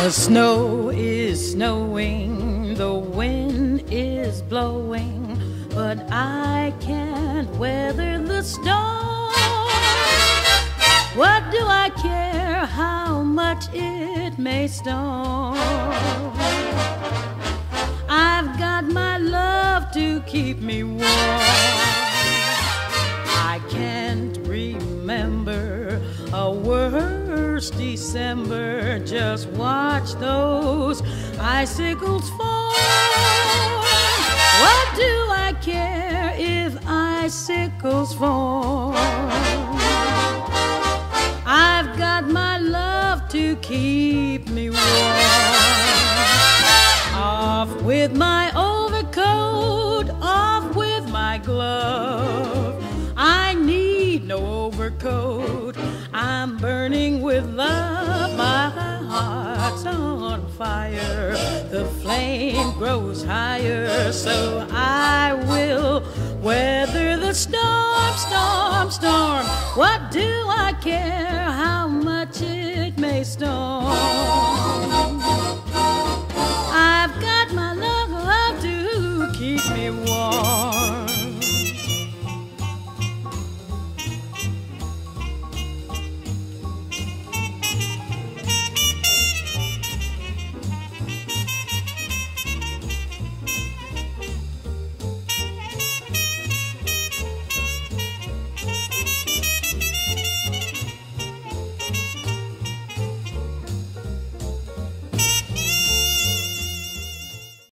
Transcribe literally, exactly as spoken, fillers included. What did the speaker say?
The snow is snowing, the wind is blowing, but I can't weather the storm. What do I care how much it may storm? I've got my love to keep me warm. I can't remember a worse December. Just watch those icicles fall. What do I care if icicles fall? I've got my love to keep me warm. Off with my overcoat, off with my glove. I need no overcoat, I'm burning with love. My heart's on fire, the flame grows higher, so I will weather the storm, storm, storm. What do I care how much it may storm? I've got my love, love to keep me warm.